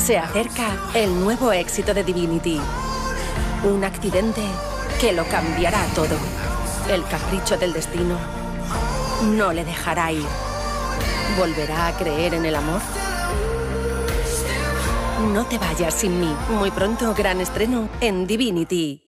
Se acerca el nuevo éxito de Divinity. Un accidente que lo cambiará todo. El capricho del destino no le dejará ir. ¿Volverá a creer en el amor? No te vayas sin mí. Muy pronto, gran estreno en Divinity.